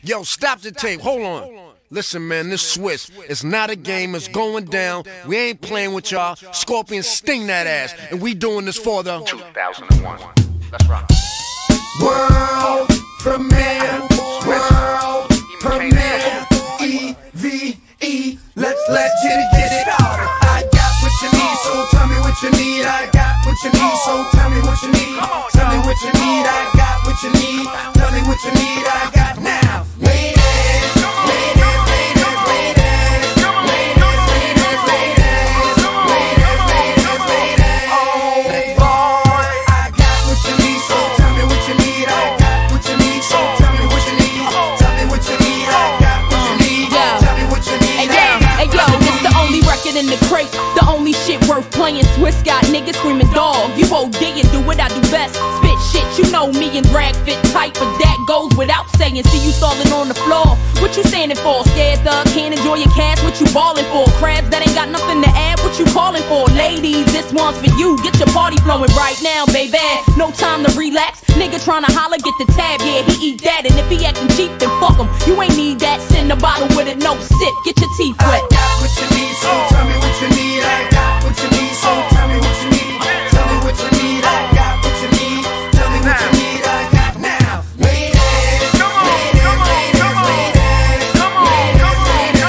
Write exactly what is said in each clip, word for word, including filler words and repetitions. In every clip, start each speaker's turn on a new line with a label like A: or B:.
A: Yo, stop the tape. Hold on. Listen, man, this Swiss, it's not a game, it's going down. We ain't playing with y'all. Scorpion sting that ass, and we doing this for the
B: two thousand one. Let's rock.
C: World premiere, world premiere, E V E. Let's let's get it, get it started. I got what you need, so tell me what you need. I got what you need, so tell me what you need. Tell me what you need. I got what you need. Tell me what you need. I got now. Ladies, ladies, ladies, ladies, ladies, ladies, ladies, ladies, ladies, ladies. Oh boy, I got what you need, so tell me what you need. I got what you need, so tell me what you need. Tell me what you need. I got what you need. Tell me what you need.
D: Hey yo, it's the only record in the crate, the only shit worth playing. Swiss got niggas screaming dog. You O D and do what I do best. Spit shit, you know me and drag fit tight, but that goes without saying. See you stalling on the floor. What you standing for? Scared thug, can't enjoy your cash. What you ballin' for? Crabs that ain't got nothing to add. What you calling for? Ladies, this one's for you. Get your party flowing right now, baby. No time to relax. Nigga tryna holler, get the tab. Yeah, he eat that, and if he acting cheap, then fuck him. You ain't need that. Send a bottle with it, no sip. Get your teeth wet.
C: I got what you need, so tell me what you need. I got what you need, so tell me what you need. Tell me what you need. I got what you need. Tell me what you need. I got now. Ladies, ladies, ladies, ladies, ladies, ladies,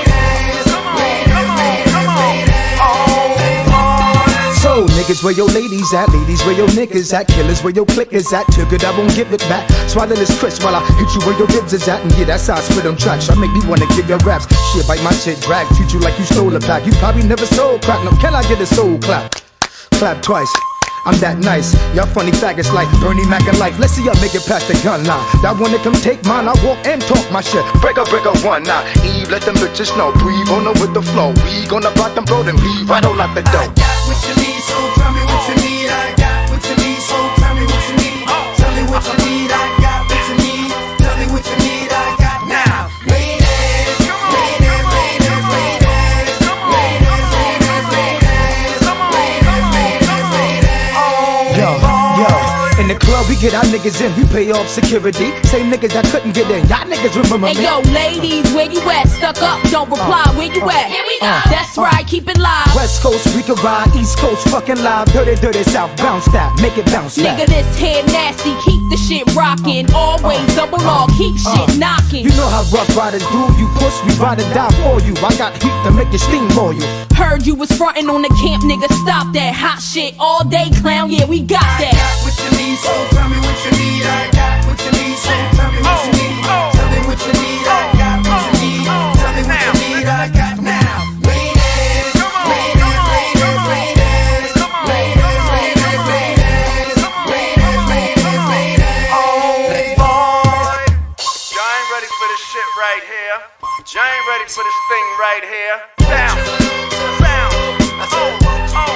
C: ladies, ladies, ladies. Oh,
E: So niggas, where your ladies at? Ladies, where your niggas at? Killers, where your clickers at? Took it, I won't give it back. Swallow this crisp while I hit you where your ribs is at. And yeah, that's how I spit on tracks. I make me wanna give your raps. Shit, bite my shit, drag. Treat you like you stole a pack. You probably never sold crack. No, can I get a soul clap? Clap twice. I'm that nice. Y'all funny faggots like Bernie Mac and life. Let's see y'all make it past the gun line. That one that come take mine, I walk and talk my shit. Break up, break up one now. Eve, let them bitches know. Breathe on them with the flow. We gonna rock them, bro, then leave right on out the door.
C: I got what you need, so tell me what you need. I got what you need, so tell me what you need. Tell me what you need. I got what you need. Tell me what you need. I got now. Ladies, ladies, ladies, ladies, ladies, ladies, ladies, ladies, ladies, ladies. Oh,
E: Yo, yo, in the club we get our niggas in, we pay off security. Same niggas that couldn't get in, y'all niggas remember me.
D: Hey yo, ladies, where you at? Stuck up, don't reply. Where you at? Here we go. That's right, keep it live.
E: West Coast, we can ride, East Coast, fucking live. Dirty, dirty South, bounce that, make it bounce back.
D: Nigga, this head nasty, keep the shit rockin'. Always double all, keep shit knockin'.
E: You know how rough riders do, you push, we ride or die for you. I got heat to make you steam for you.
D: Heard you was frontin' on the camp, nigga, stop that hot shit all day, clown, yeah, we got
C: I
D: that.
C: got what you need, so tell me what you need. I got what you need, so tell me what you need. Tell me what you need. I got what you need. Tell me what you need. I got now. Ladies, ladies, ladies, ladies, ladies, ladies, ladies, ladies, ladies, ladies. Oh boy,
B: Y'all ain't ready for this shit right here. Y'all ain't ready for this thing right here. Down, down, oh, oh.